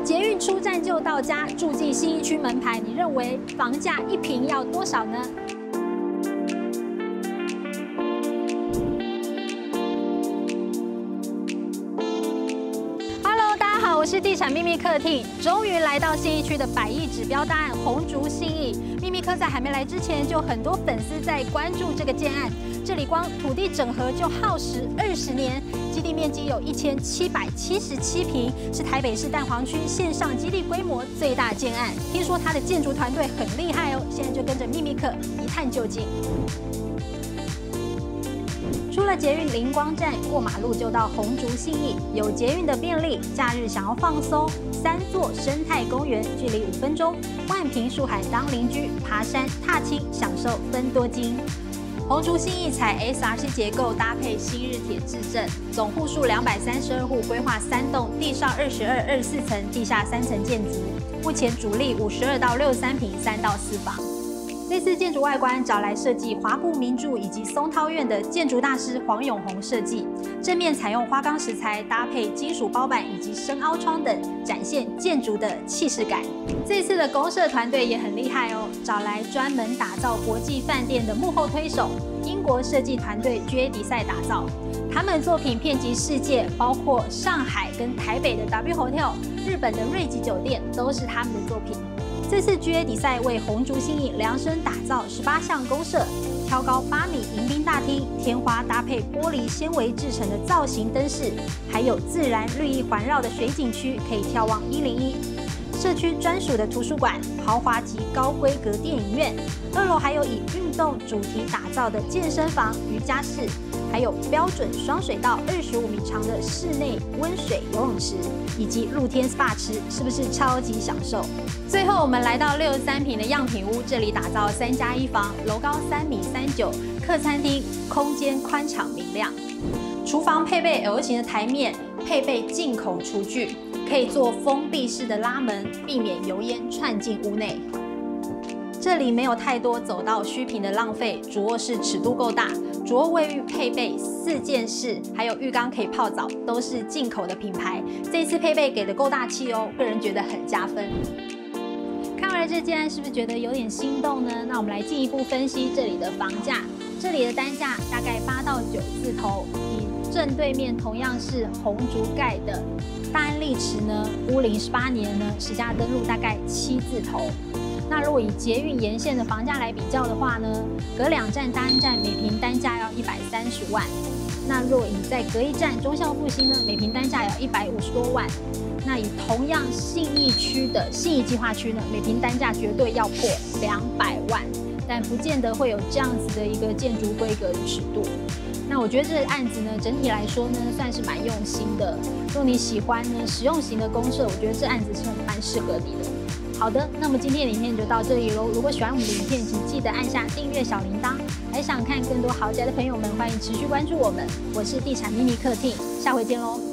捷运出站就到家，住进信义区门牌，你认为房价一坪要多少呢？Hello， 大家好，我是地产秘密客厅，终于来到信义区的100亿指标大案红竹信义。秘密客在还没来之前，就很多粉丝在关注这个建案。这里光土地整合就耗时20年，基地面积有1777坪，是台北市蛋黄区线上基地规模最大建案。听说它的建筑团队很厉害哦，现在就跟着秘密客一探究竟。出了捷运灵光站，过马路就到红竹信义，有捷运的便利，假日想要放松，3座生态公园，距离5分钟，万坪树海当邻居，爬山踏青，享受分多金。红竹信义采 SRC 结构，搭配新日铁制震，总户数232户，规划3栋，地上22、24层，地下3层建筑。目前主力52到63坪，3到4房。这次建筑外观找来设计华固名著以及松涛苑的建筑大师黄永红设计，正面采用花岗石材，搭配金属包板以及深凹窗等，展现建筑的气势感。这次的公设团队也很厉害哦，找来专门打造国际饭店的幕后推手，英国设计团队 GA 迪赛打造。他们作品遍及世界，包括上海跟台北的 W Hotel、日本的瑞吉酒店都是他们的作品。这次 GA 迪赛为红竹信义量身打造18项公设，挑高8米迎宾大厅，天花搭配玻璃纤维制成的造型灯饰，还有自然绿意环绕的水景区，可以眺望101。社区专属的图书馆、豪华及高规格电影院，2楼还有以运动主题打造的健身房、瑜伽室，还有标准双水道25米长的室内温水游泳池，以及露天 SPA 池，是不是超级享受？最后我们来到63坪的样品屋，这里打造3+1房，楼高3.39米，客餐厅空间宽敞明亮，厨房配备 L 型的台面，配备进口厨具，可以做封闭式的拉门，避免油烟窜进屋内。这里没有太多走道虚坪的浪费，主卧室尺度够大，主卧卫浴配备4件式，还有浴缸可以泡澡，都是进口的品牌。这次配备给的够大气哦，个人觉得很加分。看完了这件案，是不是觉得有点心动呢？那我们来进一步分析这里的房价。这里的单价大概8到9字头，以正对面同样是红竹盖的大安丽池呢，屋龄18年呢，实价登录大概7字头。那如果以捷运沿线的房价来比较的话呢，隔2站大安站每坪单价要130万。那若以在隔1站忠孝复兴呢，每坪单价要150多万。那以同样信义区的信义计划区呢，每坪单价绝对要破200万，但不见得会有这样子的一个建筑规格与尺度。那我觉得这个案子呢，整体来说呢，算是蛮用心的。如果你喜欢呢实用型的公设，我觉得这案子是蛮适合你的。好的，那么今天的影片就到这里喽。如果喜欢我们的影片，请记得按下订阅小铃铛。还想看更多豪宅的朋友们，欢迎持续关注我们。我是地产秘密客厅，下回见喽。